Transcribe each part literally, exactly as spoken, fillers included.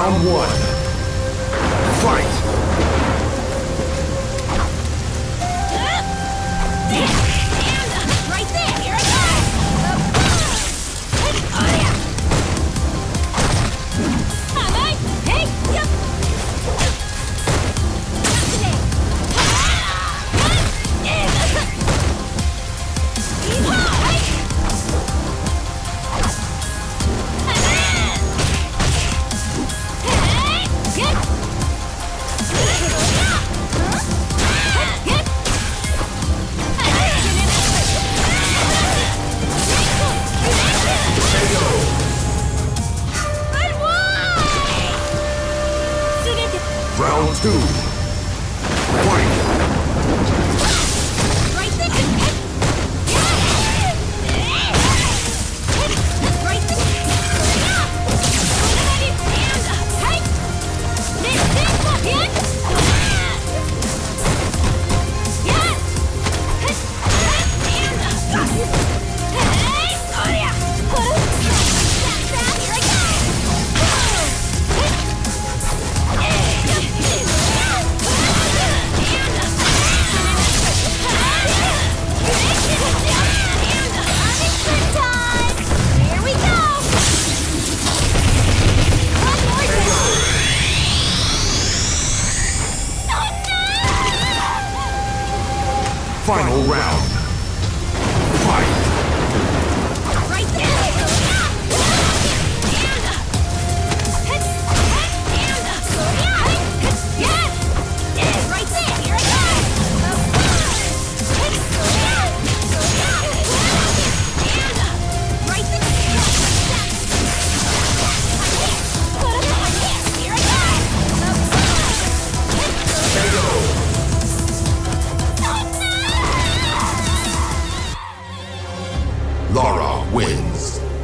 Round one. Fight! Right there! Here I go! Oh yeah! Hi! Hey! Yup! Round two. Fight! Right there! Right there! Hey! This this one! Yes! Yes! Hey! Oh yeah! Here I go! Here we go! One more time! Final round. Fight! Right there! Yes! Right there! Here I go! Right there! Here I go! Lara wins.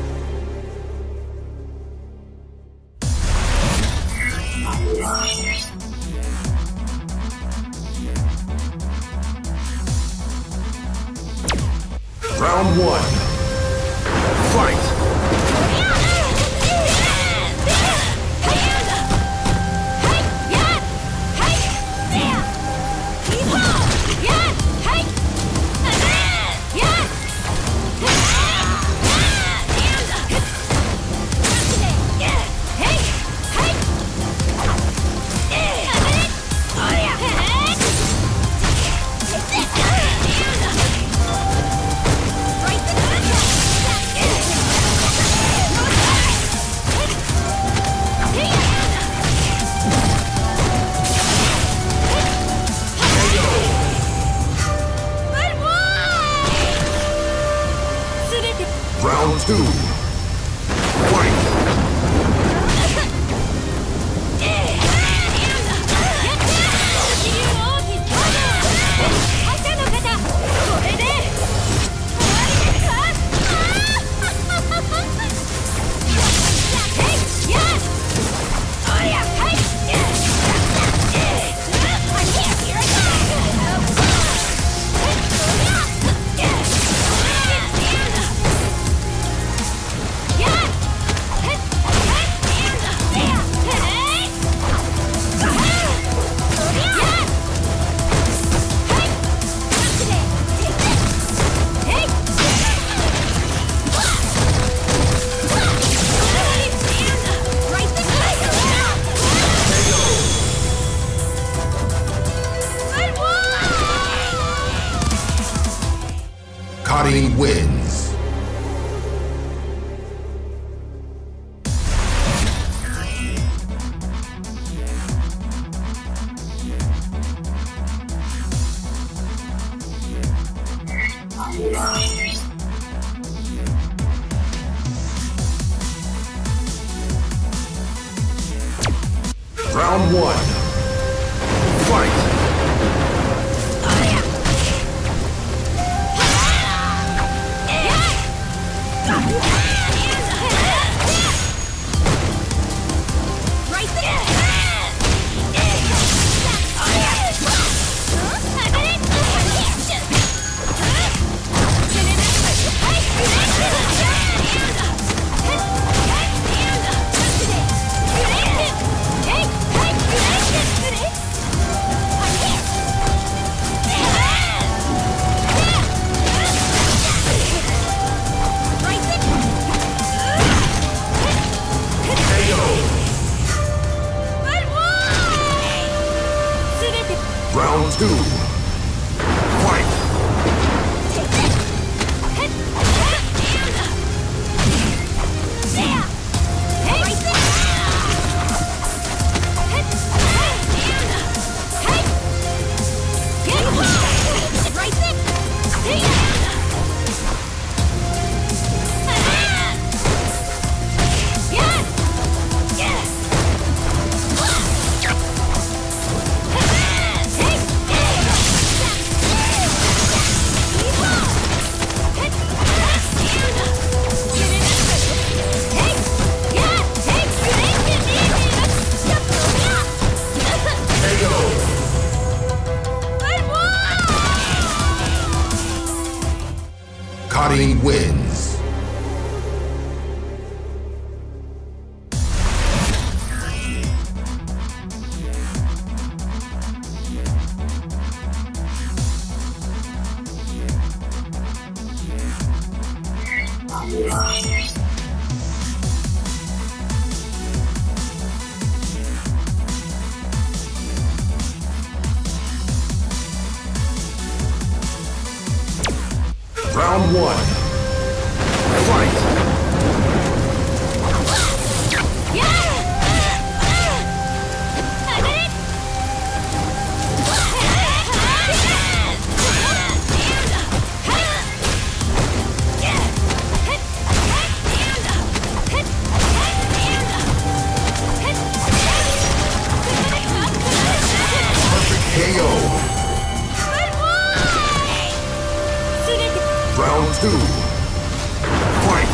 Round one. Fight! Round two. Fight! Cotty wins. Round one. Fight! Right there! Round two. Fight! Take this! Hit! And... Yeah! Hey! Right there! Hit! And... Hey! Get him! Right there! See ya! Yeah! Yeah! Cutting wins. Round one. Fight! K O. Round two. Fight!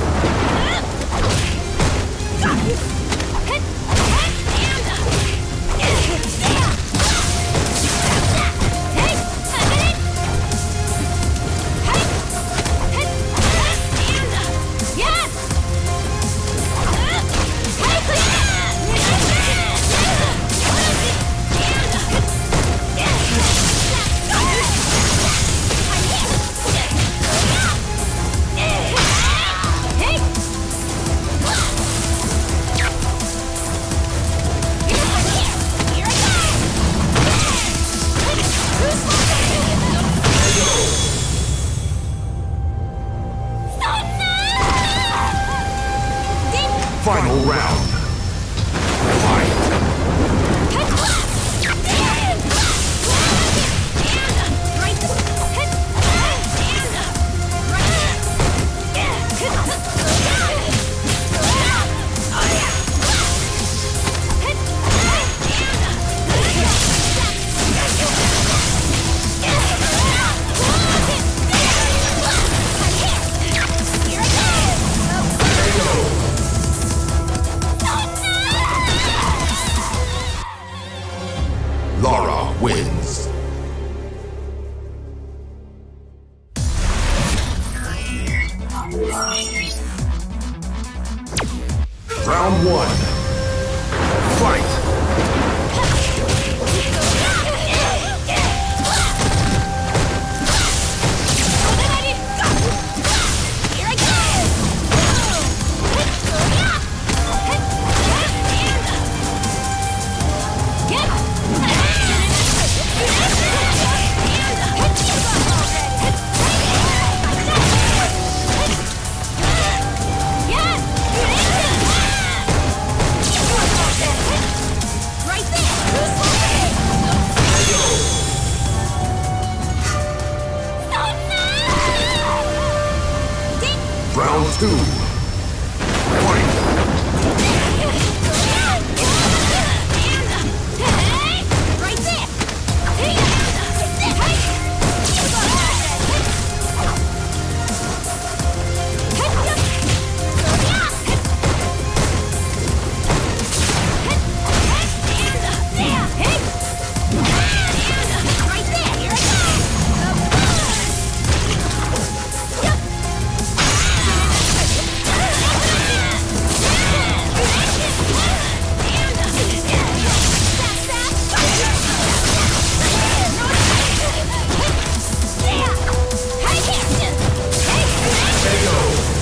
Final round. Fight! Laura wins. Round one. Fight! Round two. Fight! Right there!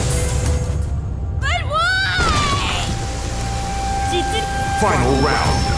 Final round.